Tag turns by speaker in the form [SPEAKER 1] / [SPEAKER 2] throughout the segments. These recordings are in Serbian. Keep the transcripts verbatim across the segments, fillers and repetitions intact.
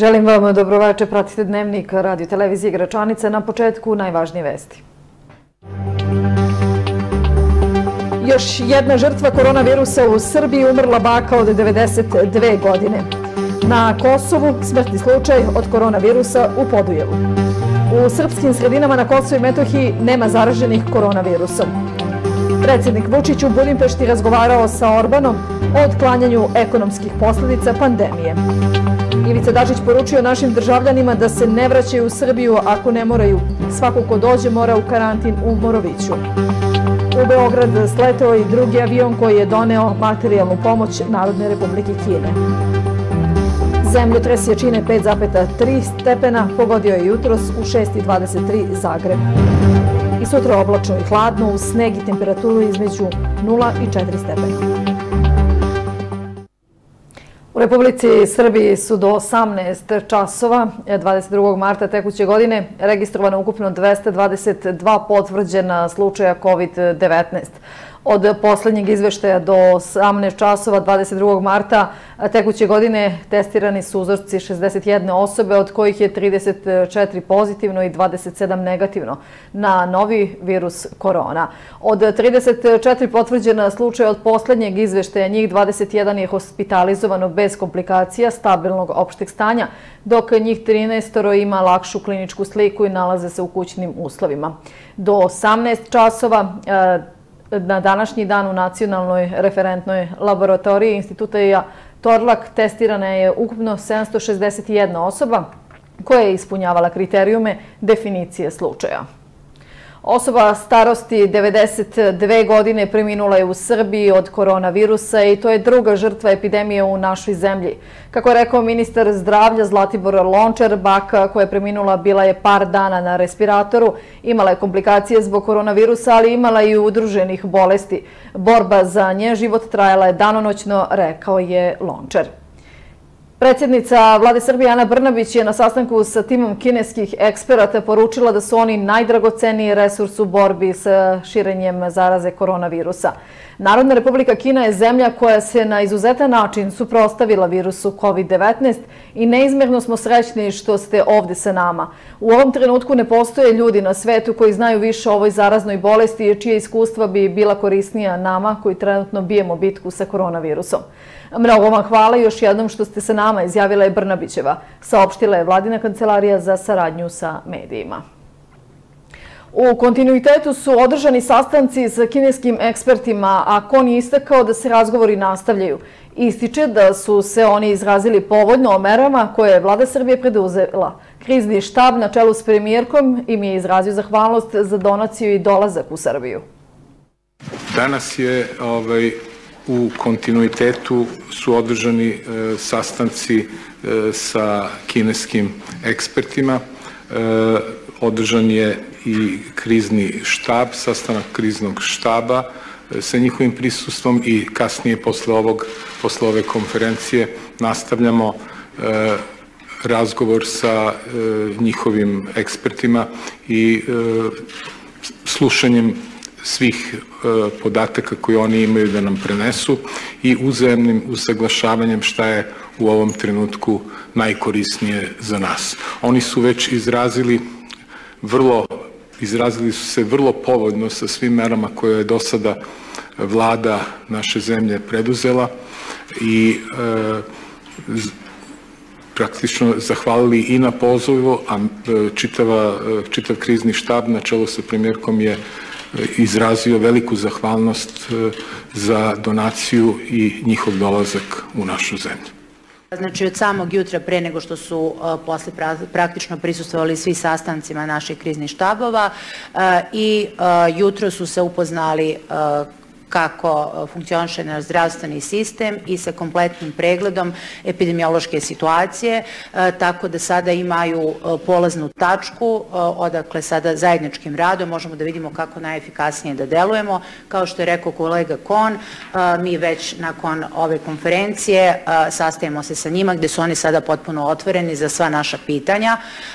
[SPEAKER 1] Želim vam dobroveče, pratite Dnevnik radio televizije Gračanice. Na početku najvažnije vesti. Još jedna žrtva koronavirusa u Srbiji, umrla baka od devedeset dve godine. Na Kosovu smrtni slučaj od koronavirusa u Podujevu. U srpskim sredinama na Kosovu i Metohiji nema zaraženih koronavirusom. Predsjednik Vučić u Budimpešti razgovarao sa Orbanom o otklanjanju ekonomskih posljedica pandemije. Ivica Dačić poručio našim državljanima da se ne vraćaju u Srbiju ako ne moraju. Svako ko dođe mora u karantin u Moroviću. U Beograd sleteo i drugi avion koji je doneo materijalnu pomoć Narodne Republike Kine. Zemljotres jačine pet zarez tri stepena pogodio je jutros u šest i dvadeset tri Zagreb. I sutra oblačno i hladno uz sneg i temperaturu između nula i četiri stepena. U Republici Srbiji su do osamnaest časova dvadeset drugog marta tekuće godine registrovano ukupno dvesta dvadeset dva potvrđena slučaja kovid devetnaest. Od posljednjeg izveštaja do osamnaest časova dvadeset drugog marta tekuće godine testirani su uzorci šezdeset jedne osobe, od kojih je trideset četiri pozitivno i dvadeset sedam negativno na novi virus korona. Od trideset četiri potvrđena slučaja od posljednjeg izveštaja, njih dvadeset jedan je hospitalizovano bez komplikacija, stabilnog opšteg stanja, dok njih trinaest ima lakšu kliničku sliku i nalaze se u kućnim uslovima. Do osamnaest časova na današnji dan u Nacionalnoj referentnoj laboratoriji Instituta Torlak testirana je ukupno sedamsto šezdeset jedna osoba koja je ispunjavala kriterijume definicije slučaja. Osoba starosti devedeset dve godine preminula je u Srbiji od koronavirusa i to je druga žrtva epidemije u našoj zemlji. Kako je rekao ministar zdravlja Zlatibor Lončar, baka koja je preminula bila je par dana na respiratoru, imala je komplikacije zbog koronavirusa, ali imala i udruženih bolesti. Borba za njen život trajala je danonoćno, rekao je Lončar. Predsjednica Vlade Srbije Ana Brnabić je na sastanku sa timom kineskih eksperata poručila da su oni najdragoceniji resurs u borbi sa širenjem zaraze koronavirusa. Narodna Republika Kina je zemlja koja se na izuzetan način suprotstavila virusu kovid devetnaest i neizmjerno smo srećni što ste ovdje sa nama. U ovom trenutku ne postoje ljudi na svetu koji znaju više o ovoj zaraznoj bolesti i čije iskustva bi bila korisnija nama koji trenutno bijemo bitku sa koronavirusom. Mnogo vam hvala još jednom što ste sa nama, izjavila je Brnabićeva, saopštila je Vladina kancelarija za saradnju sa medijima. U kontinuitetu su održani sastanci sa kineskim ekspertima, a Kon je istakao da se razgovori nastavljaju. Ističe da su se oni izrazili povoljno o merama koje je Vlada Srbije preduzela. Krizni štab na čelu s premijerkom im je izrazio zahvalnost za donaciju i dolazak u Srbiju.
[SPEAKER 2] Danas je ovaj, u kontinuitetu su održani sastanci sa kineskim ekspertima. Održan je i krizni štab, sastanak kriznog štaba sa njihovim prisustvom i kasnije posle ovog, posle ove konferencije nastavljamo razgovor sa njihovim ekspertima i slušanjem svih podataka koje oni imaju da nam prenesu i uzajamnim usaglašavanjem šta je u ovom trenutku najkorisnije za nas. Oni su već izrazili vrlo, izrazili su se vrlo povoljno sa svim merama koje je do sada vlada naše zemlje preduzela i e, praktično zahvalili i na pozivu, a čitava, čitav krizni štab na čelu sa premijerkom je izrazio veliku zahvalnost za donaciju i njihov dolazak u našu zemlju.
[SPEAKER 3] Znači, od samog jutra pre nego što su posle praktično prisustvovali svi sastancima naših kriznih štabova i jutro su se upoznali kako funkcioniše naš zdravstveni sistem i sa kompletnim pregledom epidemiološke situacije, tako da sada imaju polaznu tačku, odakle sada zajedničkim radom možemo da vidimo kako najefikasnije da delujemo. Kao što je rekao kolega Kon, mi već nakon ove konferencije sastajemo se sa njima gde su oni sada potpuno otvoreni za sva naša pitanja.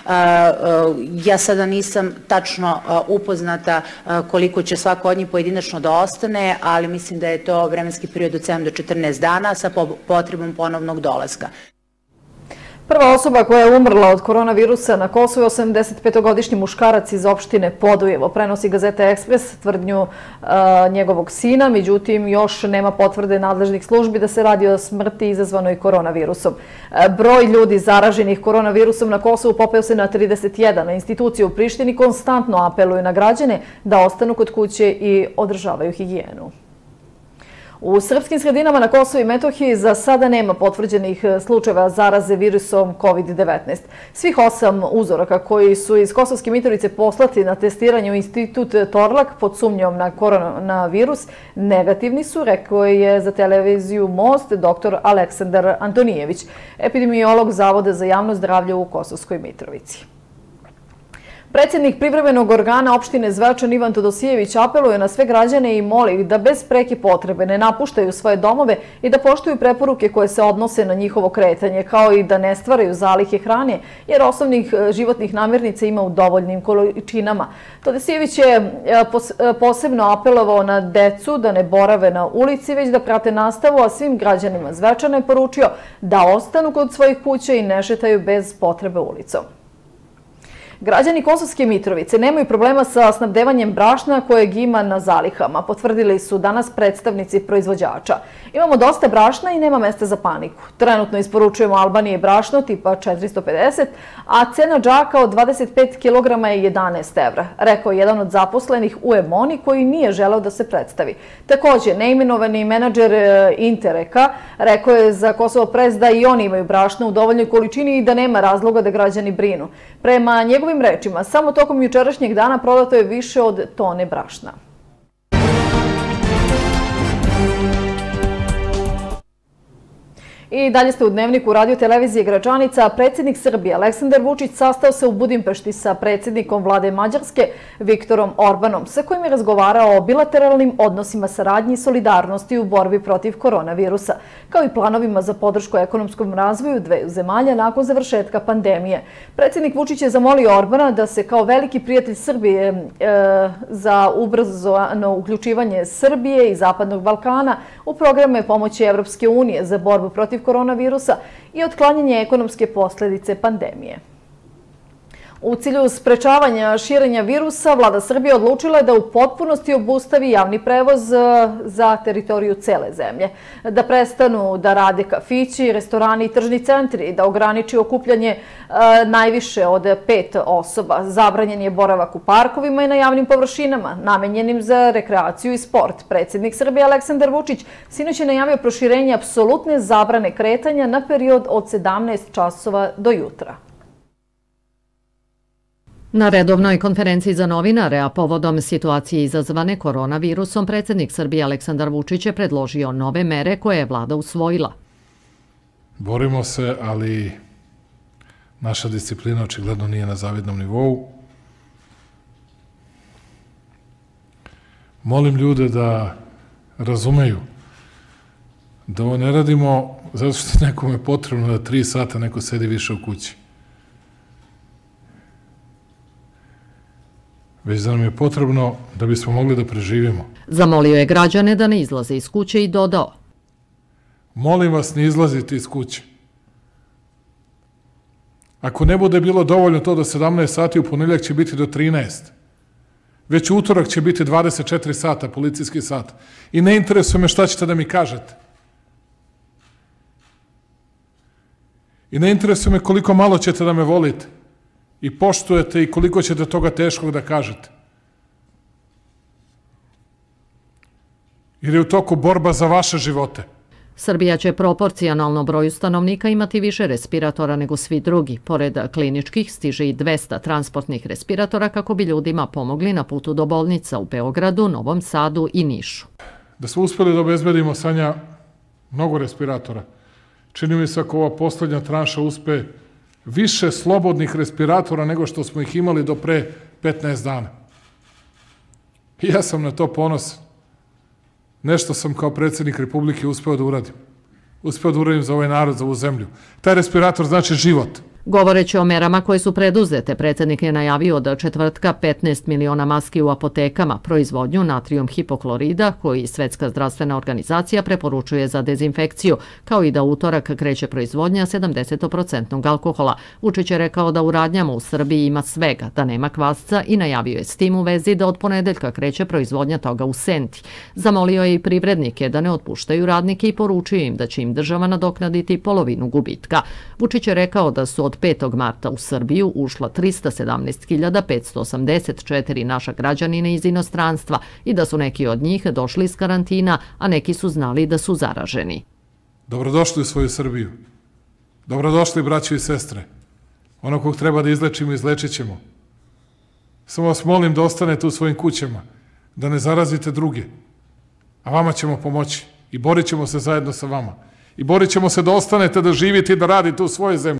[SPEAKER 3] Ja sada nisam tačno upoznata koliko će svako od njih pojedinačno da ostane, ali mislim da je to vremenski period od sedam do četrnaest dana sa potrebom ponovnog dolaska.
[SPEAKER 1] Prva osoba koja je umrla od koronavirusa na Kosovu je osamdesetpetogodišnji muškarac iz opštine Podujevo. Prenosi Gazeta Ekspres tvrdnju a, njegovog sina, međutim još nema potvrde nadležnih službi da se radi o smrti izazvanoj koronavirusom. A, broj ljudi zaraženih koronavirusom na Kosovu popeo se na trideset jedan. Institucije u Prištini konstantno apeluju na građane da ostanu kod kuće i održavaju higijenu. U srpskim sredinama na Kosovu i Metohiji za sada nema potvrđenih slučajeva zaraze virusom kovid devetnaest. Svih osam uzoraka koji su iz Kosovske Mitrovice poslati na testiranje u institut Torlak pod sumnjom na koronavirus negativni su, rekao je za televiziju Most doktor Aleksandar Antonijević, epidemiolog Zavoda za javno zdravlje u Kosovskoj Mitrovici. Predsjednik privremenog organa opštine Zvečan Ivan Todosijević apeluje na sve građane i moli ih da bez preke potrebe ne napuštaju svoje domove i da poštuju preporuke koje se odnose na njihovo kretanje, kao i da ne stvaraju zalihe hrane, jer osnovnih životnih namirnica ima u dovoljnim količinama. Todosijević je posebno apelovao na decu da ne borave na ulici, već da prate nastavu, a svim građanima Zvečana je poručio da ostanu kod svojih kuća i ne šetaju bez potrebe ulicom. Građani Kosovske Mitrovice nemaju problema sa snabdevanjem brašna kojeg ima na zalihama, potvrdili su danas predstavnici proizvođača. Imamo dosta brašna i nema mesta za paniku. Trenutno isporučujemo Albaniji brašno tipa četiristo pedeset, a cena džaka od dvadeset pet kilograma je jedanaest evra, rekao je jedan od zaposlenih u Emoni koji nije želeo da se predstavi. Također, neimenovani menadžer Intereka rekao je za Kosovo Press da i oni imaju brašna u dovoljnoj količini i da nema razloga da građani brinu. Prema njegovim rečima, samo tokom jučerašnjeg dana prodato je više od tone brašna. I dalje ste u Dnevniku radio televizije Gračanica. Predsjednik Srbije Aleksandar Vučić sastao se u Budimpešti sa predsjednikom vlade Mađarske Viktorom Orbanom, sa kojim je razgovarao o bilateralnim odnosima saradnje i solidarnosti u borbi protiv koronavirusa, kao i planovima za podršku ekonomskom razvoju dveju zemalja nakon završetka pandemije. Predsjednik Vučić je zamolio Orbana da se kao veliki prijatelj Srbije e, za ubrzano uključivanje Srbije i Zapadnog Balkana u programe pomoći Evropske unije za borbu protiv koronavirusa i otklanjanje ekonomske posljedice pandemije. U cilju sprečavanja širenja virusa, vlada Srbije odlučila je da u potpunosti obustavi javni prevoz za teritoriju cele zemlje, da prestanu da rade kafići, restorani i tržni centri, da ograniči okupljanje najviše od pet osoba. Zabranjen je boravak u parkovima i na javnim površinama, namenjenim za rekreaciju i sport. Predsjednik Srbije Aleksandar Vučić sinoć je najavio proširenje apsolutne zabrane kretanja na period od sedamnaest časova do jutra.
[SPEAKER 4] Na redovnoj konferenciji za novinare, a povodom situacije izazvane koronavirusom, predsjednik Srbije Aleksandar Vučić je predložio nove mere koje je vlada usvojila.
[SPEAKER 5] Borimo se, ali naša disciplina očigledno nije na zavidnom nivou. Molim ljude da razumeju da ovo ne radimo zato što je nekome potrebno da tri sata neko sedi više u kući. Već da nam je potrebno da bismo mogli da preživimo.
[SPEAKER 4] Zamolio je građane da ne izlaze iz kuće i dodao:
[SPEAKER 5] molim vas, ne izlazite iz kuće. Ako ne bude bilo dovoljno to do sedamnaest sati, u ponedeljak će biti do trinaest. Već u utorak će biti dvadeset četiri sata, policijski sat. I ne interesuje me šta ćete da mi kažete. I ne interesuje me koliko malo ćete da me volite i poštujete i koliko ćete toga teškog da kažete. Jer je u toku borba za vaše živote.
[SPEAKER 4] Srbija će proporcionalno broju stanovnika imati više respiratora nego svi drugi. Pored kliničkih stiže i dvesta transportnih respiratora kako bi ljudima pomogli na putu do bolnica u Beogradu, Novom Sadu i Nišu.
[SPEAKER 5] Da smo uspeli da obezbedimo, Sanja, mnogo respiratora. Čini mi se ako ova poslednja tranša uspe, više slobodnih respiratora nego što smo ih imali do pre petnaest dana. I ja sam na to ponosan. Nešto sam kao predsjednik Republike uspeo da uradim. Uspeo da uradim za ovaj narod, za ovu zemlju. Taj respirator znači život.
[SPEAKER 4] Govoreći o merama koje su preduzete, predsjednik je najavio od četvrtka petnaest miliona maski u apotekama, proizvodnju natrijum hipoklorida, koji Svetska zdravstvena organizacija preporučuje za dezinfekciju, kao i da utorak kreće proizvodnja sedamdeset posto alkohola. Vučić je rekao da u radnjama u Srbiji ima svega, da nema kvasca i najavio je s tim u vezi da od ponedeljka kreće proizvodnja toga u Senti. Zamolio je i privrednike da ne otpuštaju radnike i poručio im da će im država nadoknaditi polovinu gubitka. Vučić je rekao da su od petog marta u Srbiju ušla trista sedamnaest hiljada petsto osamdeset četiri naša građanina iz inostranstva i da su neki od njih došli iz karantina, a neki su znali da su zaraženi.
[SPEAKER 5] Dobrodošli u svoju Srbiju. Dobrodošli, braćo i sestre. Ono kog treba da izlečimo, izlečit ćemo. Samo vas molim da ostanete u svojim kućama, da ne zarazite druge. A vama ćemo pomoći i borit ćemo se zajedno sa vama. I borit ćemo se da ostanete, da živite i da radite u svojoj zemlji.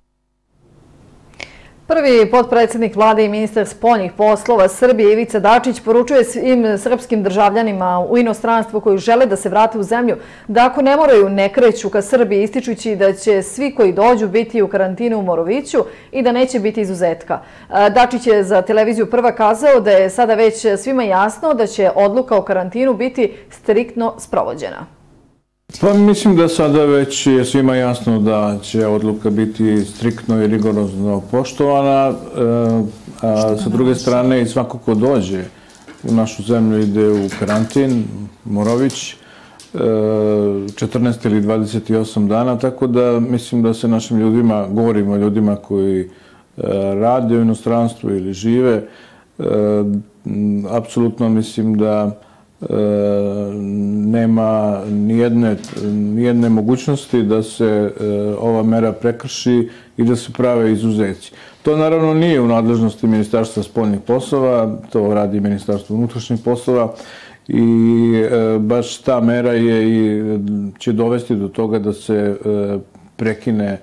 [SPEAKER 1] Prvi potpredsjednik vlade i ministar spoljnih poslova Srbije Ivica Dačić poručuje svim srpskim državljanima u inostranstvu koji žele da se vrate u zemlju da ako ne moraju ne kreću ka Srbiji, ističući da će svi koji dođu biti u karantinu u Moroviću i da neće biti izuzetka. Dačić je za televiziju Prva kazao da je sada već svima jasno da će odluka o karantinu biti striktno sprovođena.
[SPEAKER 6] Pa mislim da sada već je svima jasno da će odluka biti striktno i rigorozno poštovana, a sa druge strane i svako ko dođe u našu zemlju ide u karantin, Morović, četrnaest ili dvadeset osam dana, tako da mislim da se našim ljudima, govorimo o ljudima koji rade u inostranstvu ili žive, apsolutno mislim da nema nijedne mogućnosti da se ova mera prekrši i da se prave izuzeci. To naravno nije u nadležnosti Ministarstva spoljnih poslova, to radi Ministarstvo unutrašnjih poslova i baš ta mera će dovesti do toga da se prekine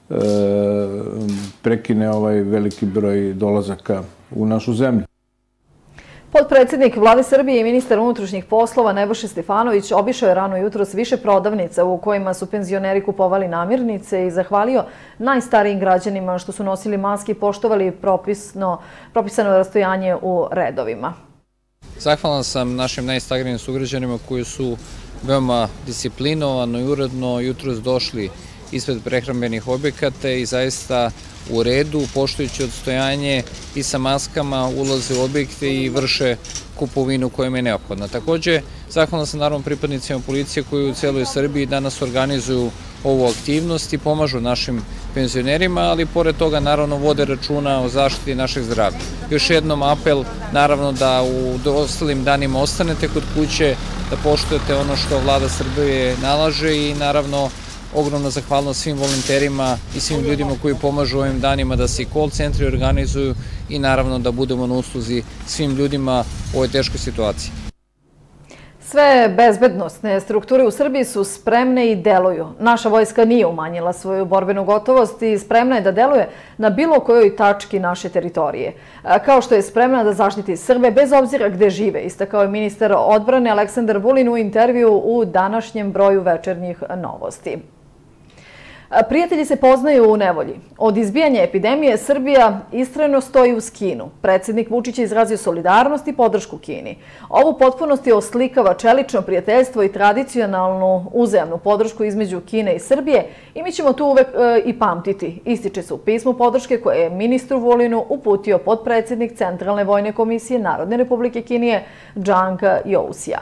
[SPEAKER 6] prekine ovaj veliki broj dolazaka u našu zemlju.
[SPEAKER 1] Potpredsjednik vlade Srbije i ministar unutrašnjih poslova Nebojša Stefanović obišao je rano jutros više prodavnica u kojima su penzioneri kupovali namirnice i zahvalio najstarijim građanima što su nosili maske i poštovali propisano rastojanje u redovima.
[SPEAKER 7] Zahvalan sam našim najstarijim sugrađanima koji su veoma disciplinovano i uredno jutros došli ispred prehrambenih objekata i zaista u redu, poštujući odstojanje i sa maskama ulaze u objekte i vrše kupovinu koja im je neophodna. Takođe, zahvalan sam naravno pripadnicima policije koji u celoj Srbiji danas organizuju ovu aktivnost i pomažu našim penzionerima, ali pored toga naravno vode računa o zaštiti našeg zdravlja. Još jednom apel naravno da u ostalim danima ostanete kod kuće, da poštujete ono što vlada Srbije nalaže i naravno ogromna zahvalnost svim volonterima i svim ljudima koji pomažu ovim danima da se i call centri organizuju i naravno da budemo na usluzi svim ljudima u ovoj teškoj situaciji.
[SPEAKER 1] Sve bezbednosne strukture u Srbiji su spremne i deluju. Naša vojska nije umanjila svoju borbenu gotovost i spremna je da deluje na bilo kojoj tački naše teritorije. Kao što je spremna da zaštiti Srbe bez obzira gde žive, istakao je ministar odbrane Aleksandar Vulin u intervju u današnjem broju Večernjih novosti. Prijatelji se poznaju u nevolji. Od izbijanja epidemije Srbija istrajno stoji uz Kinu. Predsjednik Vučić je izrazio solidarnost i podršku Kini. Ovu potpunosti oslikava čelično prijateljstvo i tradicionalnu uzajamnu podršku između Kine i Srbije i mi ćemo tu uvek i pamtiti. Ističe se u pismu podrške koje je ministru Vulinu uputio potpredsjednik Centralne vojne komisije Narodne republike Kine Džang Jousija.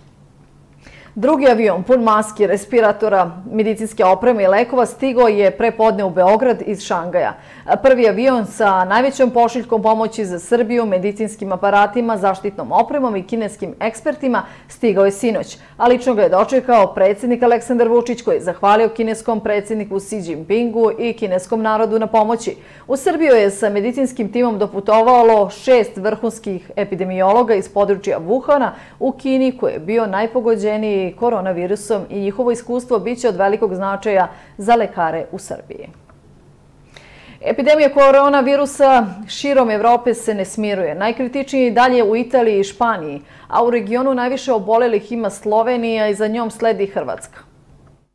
[SPEAKER 1] Drugi avion pun maski, respiratora, medicinske opreme i lekova stigao je prepodne u Beograd iz Šangaja. Prvi avion sa najvećom pošiljkom pomoći za Srbiju, medicinskim aparatima, zaštitnom opremom i kineskim ekspertima stigao je sinoć, a lično ga je dočekao predsjednik Aleksandar Vučić koji je zahvalio kineskom predsjedniku Xi Jinpingu i kineskom narodu na pomoći. U Srbiju je sa medicinskim timom doputovalo šest vrhunskih epidemiologa iz područja Wuhana u Kini koji je bio najpogođeniji koronavirusom i njihovo iskustvo biće od velikog značaja za lekare u Srbiji. Epidemija koronavirusa širom Evrope se ne smiruje. Najkritičniji dalje u Italiji i Španiji, a u regionu najviše obolelih ima Slovenija i za njom sledi Hrvatska.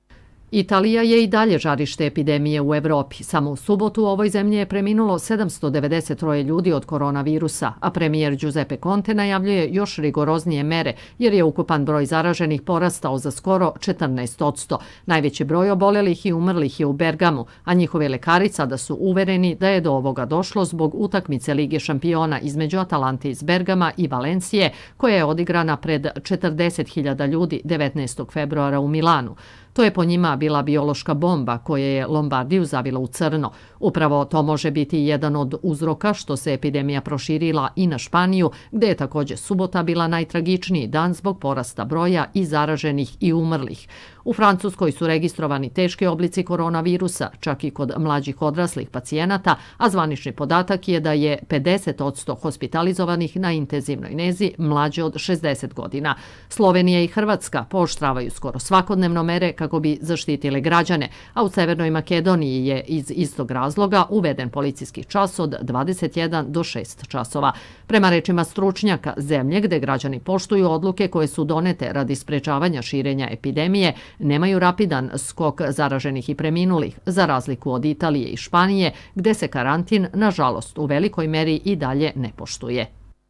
[SPEAKER 4] Italija je i dalje žarište epidemije u Evropi. Samo u subotu u ovoj zemlji je preminulo sedamsto devedeset troje ljudi od koronavirusa, a premijer Giuseppe Conte najavljuje još rigoroznije mere jer je ukupan broj zaraženih porastao za skoro četrnaest posto. Najveći broj obolelih i umrlih je u Bergamu, a njihove lekari sada su uvereni da je do ovoga došlo zbog utakmice Lige šampiona između Atalante iz Bergama i Valencije, koja je odigrana pred četrdeset hiljada ljudi devetnaestog februara u Milanu. To je po njima bila biološka bomba koja je Lombardiju zavila u crno. Upravo to može biti jedan od uzroka što se epidemija proširila i na Španiju, gde je također subota bila najtragičniji dan zbog porasta broja i zaraženih i umrlih. U Francuskoj su registrovani teški oblici koronavirusa, čak i kod mlađih odraslih pacijenata, a zvanični podatak je da je pedeset posto hospitalizovanih na intenzivnoj nezi mlađe od šezdeset godina. Slovenija i Hrvatska pooštravaju skoro svakodnevno mere kako bi zaštitile građane, a u Severnoj Makedoniji je iz istog razloga uveden policijski čas od dvadeset jedan do šest časova. Prema rečima stručnjaka, zemlje gde građani poštuju odluke koje su donete radi sprečavanja širenja epidemije nemaju rapidan skok zaraženih i preminulih, za razliku od Italije i Španije, gde se karantin, nažalost, u velikoj meri i dalje ne poštuje.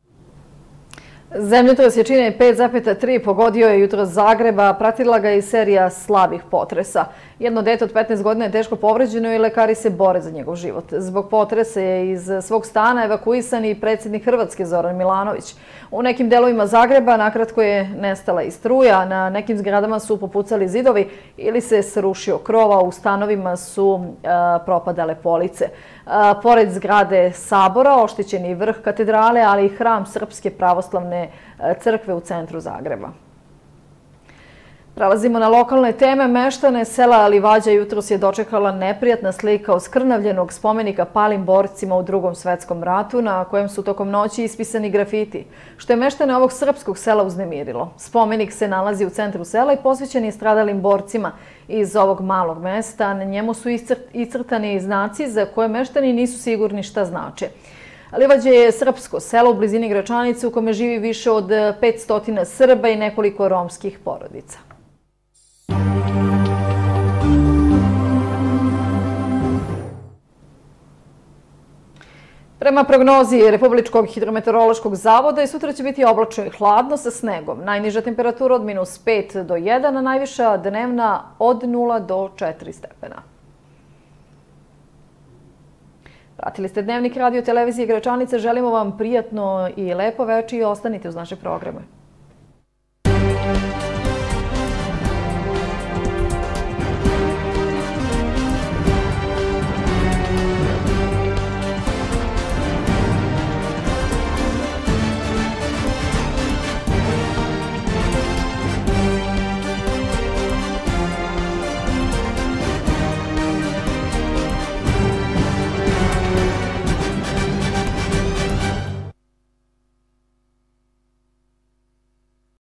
[SPEAKER 1] Zemljotres jačine pet zarez tri pogodio je jutros Zagreba, pratila ga i serija slabih potresa. Jedno dete od petnaest godina je teško povređeno i lekari se bore za njegov život. Zbog potresa je iz svog stana evakuisan i predsjednik Hrvatske Zoran Milanović. U nekim delovima Zagreba nakratko je nestala i struja, na nekim zgradama su popucali zidovi ili se srušio krov, a u stanovima su a, propadale police. A, pored zgrade Sabora oštećen je vrh katedrale, ali i hram Srpske pravoslavne crkve u centru Zagreba. Prelazimo na lokalne teme. Meštane sela Livađa jutros je dočekala neprijatna slika oskrnavljenog spomenika palim borcima u Drugom svetskom ratu, na kojem su tokom noći ispisani grafiti, što je meštane ovog srpskog sela uznemirilo. Spomenik se nalazi u centru sela i posvećen je stradalim borcima iz ovog malog mesta. Na njemu su iscrtani znaci za koje meštani nisu sigurni šta znače. Livađa je srpsko selo u blizini Gračanice u kome živi više od petsto Srba i nekoliko romskih porodica. Prema prognozi Republičkog hidrometeorološkog zavoda i sutra će biti oblačno i hladno sa snegom. Najniža temperatura od minus pet do jedan, a najviša dnevna od nula do četiri stepena. Pratili ste Dnevnik radio televizije Gračanice. Želimo vam prijatno i lepo veče i ostanite uz naše programe.